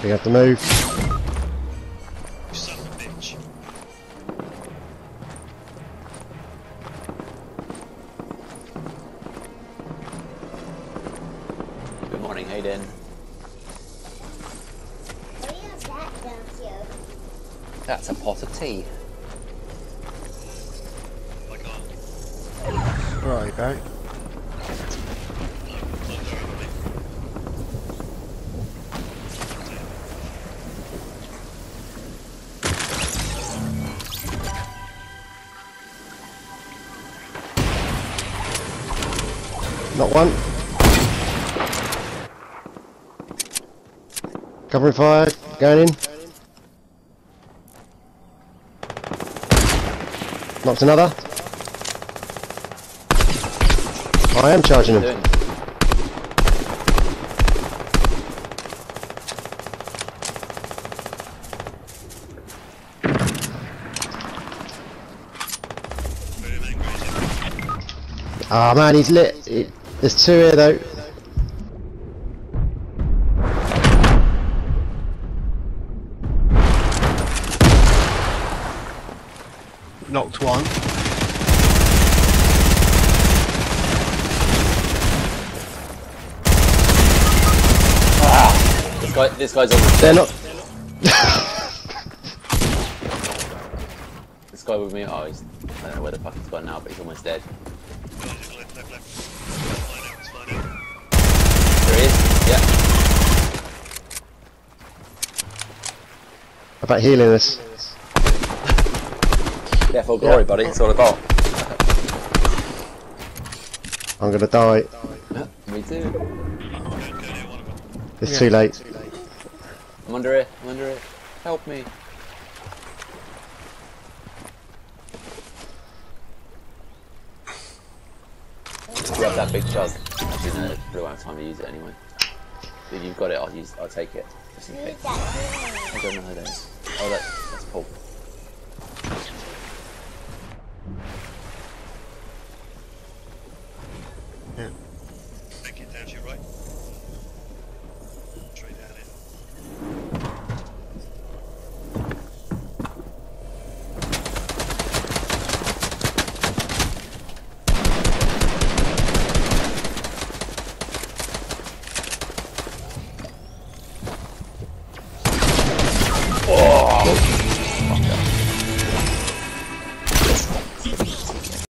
We have to move. You son of a bitch. Good morning, Hayden. What is that down here? That's a pot of tea. I can't. Right, you go. Not one. Covering fire, going in. Knocked another. I am charging him. Doing. Ah man, he's lit. There's two here though. Knocked one. This guy's almost They're dead. not. This guy with me, oh, he's, I don't know where the fuck he's gone now, but he's almost dead. Left. It's fine out. There he is, yeah. How about healing us? Yeah, full glory, buddy, it's all about. I'm gonna die. Me too. Go near one of them. It's too late. I'm under it, Help me. Grab that big chug. Actually, no, we don't have time to use it anyway. If you've got it, I'll take it. Just in case. I don't know how that is. Oh, that's Paul. Make it down to your right. Straight down.